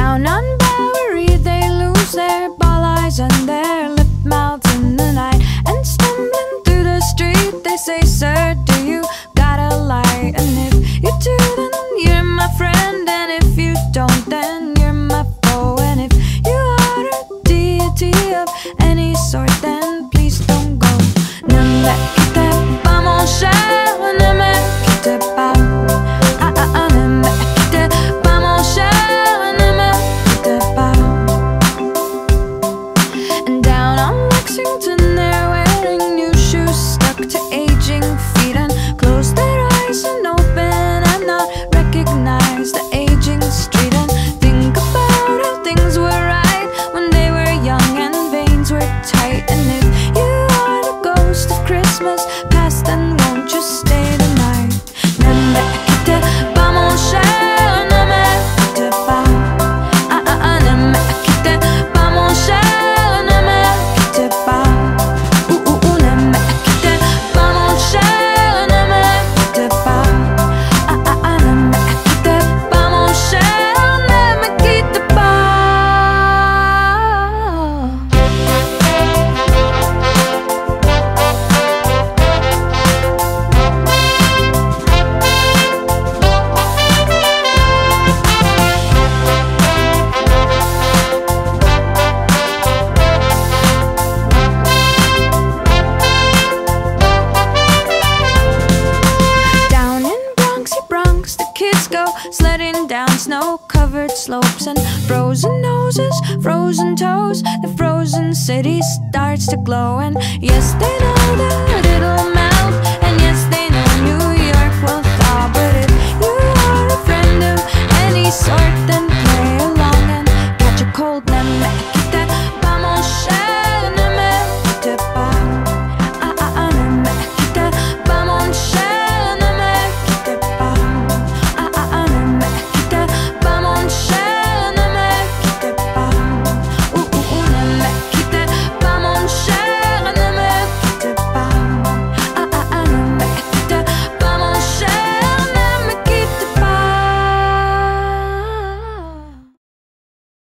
Down on Bowery they lose their ball eyes and their lip mouths in the night. And stumbling through the street they say, "Sir, do you got a light?" And if you do, then you're my friend, and if you don't, then you're my foe. And if you are a deity of any sort, then please don't go. Ne me quitte pas mon cher, ne me quitte pas. Ne me quitte pas mon cher, ne me quitte pas. And down on Lexington they're wearing new shoes stuck to aging feet, and close their eyes and open and not recognize the aging street. And think about how things were right when they were young and veins were tight. And if you are the ghost of Christmas past, then won't you stay the night? Ne me quitte pas mon cher, ne me quitte pas. Ne me quitte pas mon cher, ne me quitte pas. Ne me quitte pas mon cher, ne me quitte pas. Ne me quitte pas mon cher, ne me quitte pas. Down in Bronxy Bronx, the kids go sledding down snow-covered slopes, and frozen noses, frozen toes, the frozen city starts to glow. And yes, they know that it'll